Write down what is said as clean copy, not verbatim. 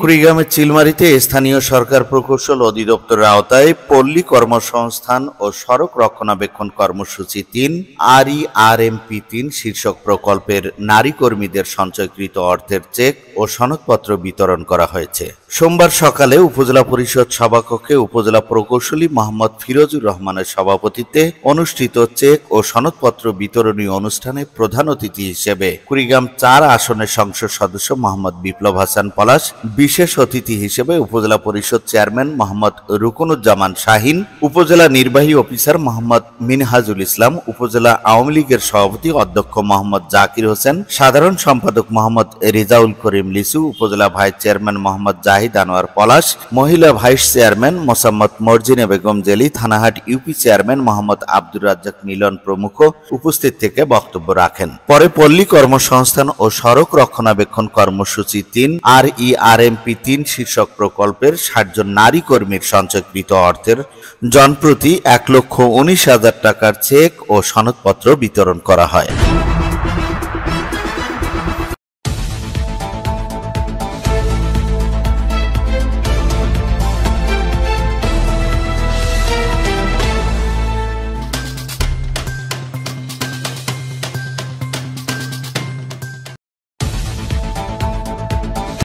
কুড়িগ্রামের চিলমারীতে স্থানীয় সরকার প্রকৌশল অধিদপ্তরের আওতায় পল্লী কর্মসংস্থান ও সড়ক রক্ষণাবেক্ষণ কর্মসূচি ৩ RERMP-3 শীর্ষক প্রকল্পের নারী কর্মীদের সঞ্চয়কৃত অর্থের চেক ও সনদপত্র বিতরণ করা হয়েছে। সোমবার সকালে উপজেলা পরিষদ সভাকক্ষে উপজেলা প্রকৌশলী মোহাম্মদ ফিরোজুর রহমানের সভাপতিত্বে অনুষ্ঠিত চেক ও সনদপত্র বিতরণী অনুষ্ঠানে প্রধান অতিথি হিসেবে কুড়িগ্রাম ৪ আসনের সংসদ সদস্য মোহাম্মদ বিপ্লব হাসান পলাশ, বিশেষ অতিথি হিসেবে উপজেলা পরিষদ চেয়ারম্যান মোহাম্মদ রুকনুজ্জামান শাহিন, উপজেলা নির্বাহী অফিসার মোহাম্মদ মিনহাজুল ইসলাম, উপজেলা আওয়ামী লীগের সভাপতি অধ্যক্ষ মোহাম্মদ জাকির হোসেন, সাধারণ সম্পাদক মোহাম্মদ রেজাউল করিম লিসু, উপজেলা ভাইস চেয়ারম্যান মোহাম্মদ জাহিদ আনোয়ার পলাশ, মহিলা vice chairman Mosammat Marjina Begum Jeli, Thanahat UP chairman Mohammad Abdur Razzak Milon প্রমুখ উপস্থিত থেকে বক্তব্য রাখেন। পরে পল্লী কর্মসংস্থান ও সড়ক রক্ষণাবেক্ষণ কর্মসূচি ৩ RERMP-3 শীর্ষক প্রকল্পের ৬০ জন নারী কর্মীর সঞ্চয়কৃত অর্থের জনপ্রতি ১,১৯,০০০ টাকার চেক ও সনদপত্র বিতরণ করা হয়।